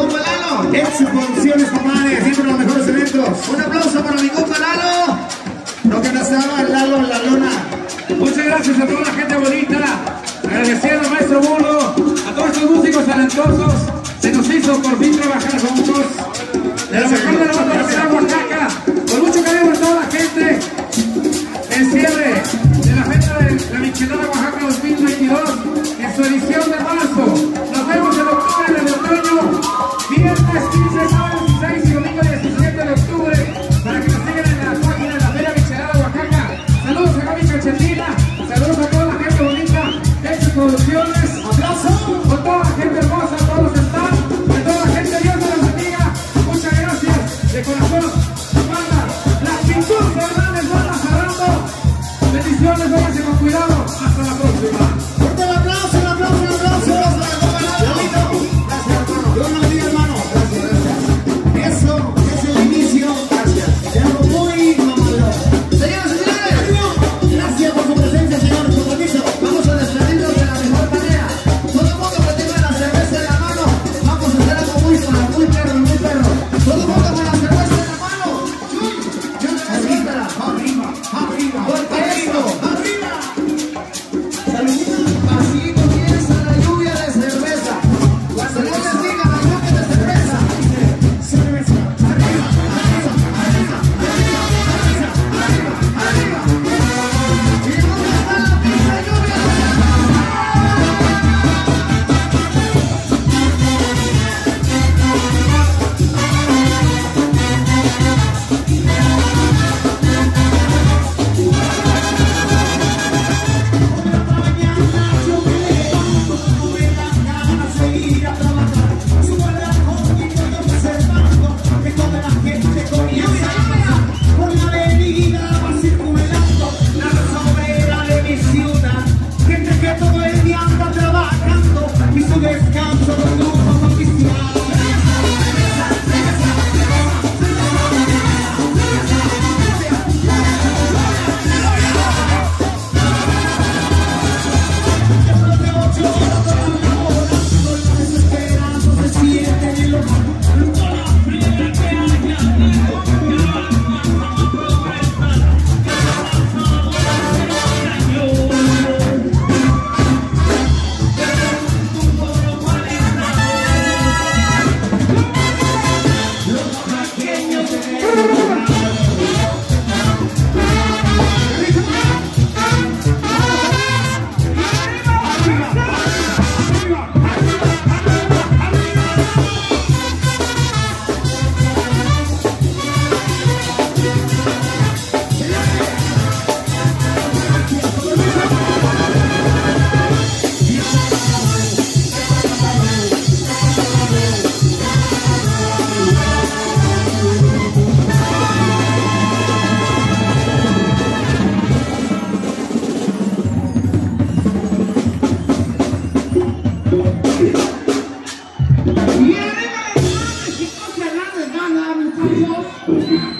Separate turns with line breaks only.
compa Lalo. Exo Producciones, compadre, siempre los mejores eventos. Un aplauso para mi compa Lalo. Lo que nos daba Lalo en la lona.
Muchas gracias a toda la gente bonita. Agradeciendo al maestro Burro, a todos estos músicos talentosos. Se nos hizo por fin trabajar juntos. De la mejor de la banda de Ciudad Oaxaca. Con mucho cariño a toda la gente. El cierre de la fecha de la Michelada Oaxaca 2022 en su edición de marzo. Nos vemos en octubre, en el otoño. Viernes 15, sábado 16 y domingo 17 de octubre. Para que nos sigan en la página de la Feria Michelada Oaxaca. Saludos a Gaby Cachetina. Saludos a toda la gente bonita de Exo Producciones.
¡Aplauso!
Con toda la gente hermosa, todos los staff, de toda la gente, Dios me los bendiga. Muchas gracias de corazón. Banda, las pinturas Hernández van cerrando. Bendiciones, váyanse con cuidado. Hasta la próxima.
Fuerte el aplauso, el aplauso, el aplauso. Gracias, hermano. Dios nos bendiga, hermano. Gracias. Eso es el inicio. Gracias. De algo muy mamalón. Señoras y señores, gracias por su presencia, señor. Con permiso, vamos a despedirnos de la mejor manera. Todo el mundo que tenga la cerveza en la mano, vamos a hacer algo muy perro, muy perro, muy perro. Todo el mundo con la cerveza en la mano. Arriba, arriba, fuerte eso, arriba. Saludita, pasito, piensa la lluvia de cerveza. Cuando no les diga la lluvia de cerveza, cerveza, arriba, arriba, arriba, arriba, arriba, arriba, arriba. ¿Y dónde está la pinche lluvia de y arriba de Hernández, Hernández, gana, muchachos.